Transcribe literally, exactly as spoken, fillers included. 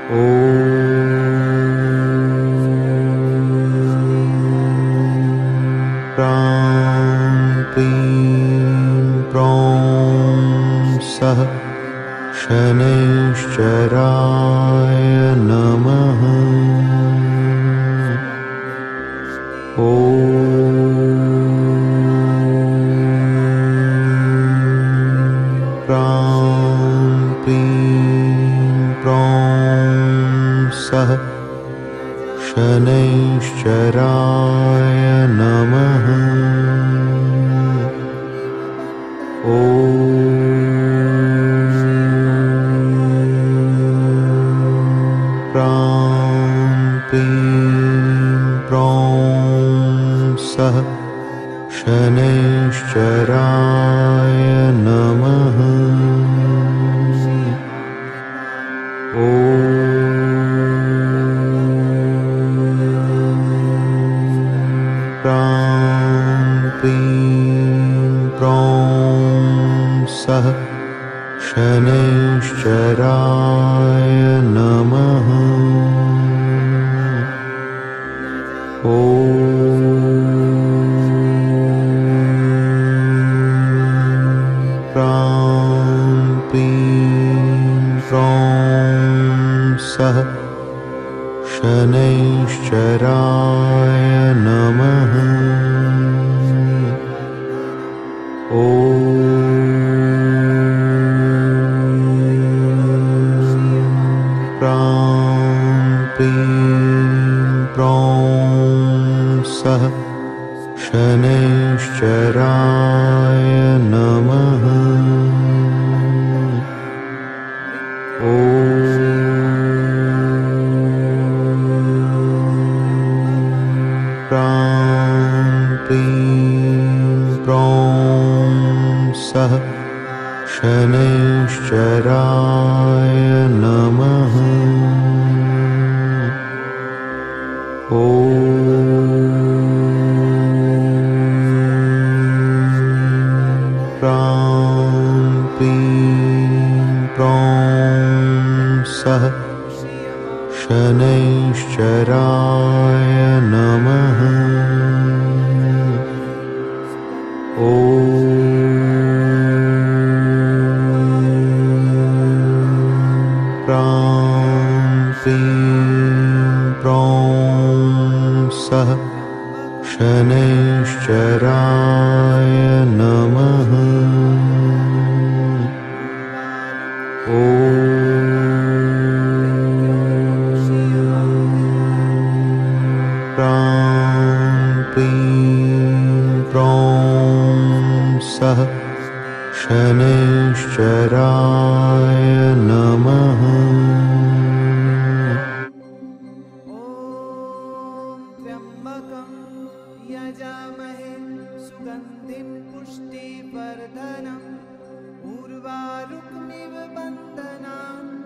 शनैश्चराय नमः। ॐ क्लीं प्रौं सः शनैश्चराय नमः। शनैश्चराय नमः। ॐ प्रां क्लीं प्रौं सः शनैश्चराय नमः। ॐ शनैश्चराय नमः। ॐ प्रां क्लीं प्रौं सः शनैश्चराय नमः। ॐ शनैश्चराय नमः। ॐ प्रां क्लीं प्रौं सः शनैश्चराय नमः। ॐ शनैश्चराय नमः। ॐ प्रां क्लीं प्रौं सः शनैश्चराय नमः। यजामहे सुगन्धिं पुष्टिवर्धनम् उर्वारुकमिव बन्धनान्